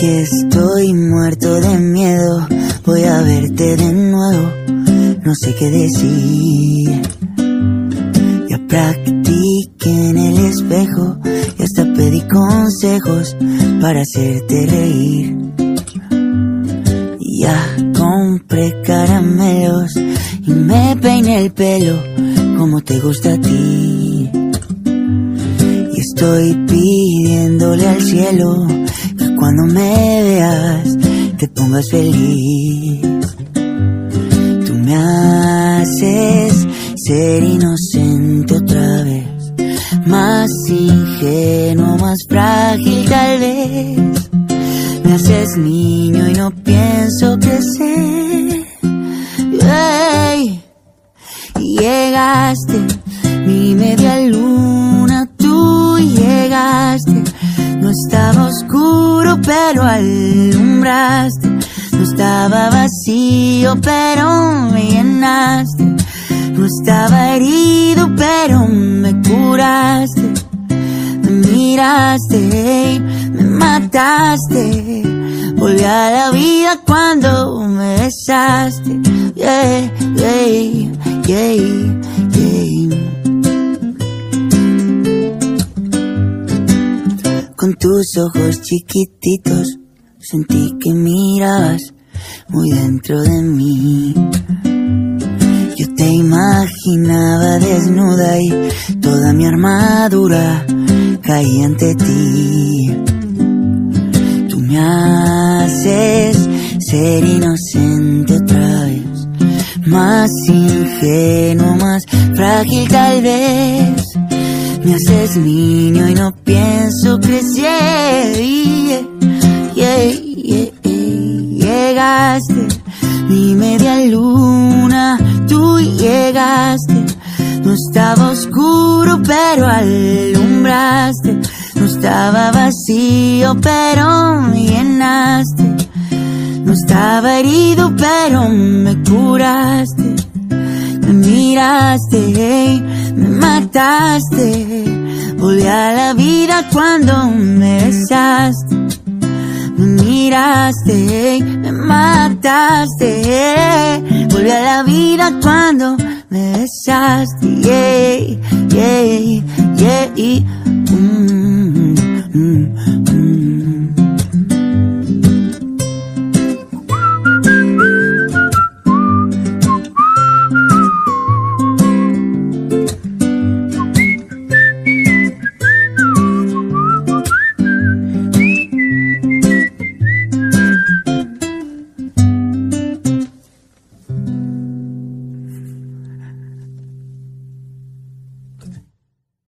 que estoy muerto de miedo. Voy a verte de nuevo, no sé qué decir. Ya practiqué en el espejo y hasta pedí consejos para hacerte reír. Ya compré caramelos y me peiné el pelo como te gusta a ti. Y estoy pidiéndole al cielo que cuando me veas te pongas feliz. Tú me haces ser inocente otra vez, más ingenuo, más frágil tal vez. Me haces niño y no pienso crecer. Hey. Llegaste, mi media luna, tú llegaste. No estaba oscuro, pero alumbraste. No estaba vacío, pero me llenaste. No estaba herido, pero me curaste. Me miraste, me mataste. Volví a la vida cuando me besaste. Yeah, yeah, yeah, yeah. Con tus ojos chiquititos sentí que mirabas muy dentro de mí. Yo te imaginaba desnuda y toda mi armadura caía ante ti. Tú me haces ser inocente otra vez, más ingenuo, más frágil tal vez. Me haces niño y no pienso crecer. Yeah, yeah, yeah, yeah. Llegaste, mi media luna, tú llegaste. No estaba oscuro, pero alumbraste. No estaba vacío, pero me llenaste. No estaba herido, pero me curaste. Me miraste, me mataste. Volví a la vida cuando me besaste. Me miraste, me mataste. Volví a la vida cuando me besaste. Yeah, yeah, yeah.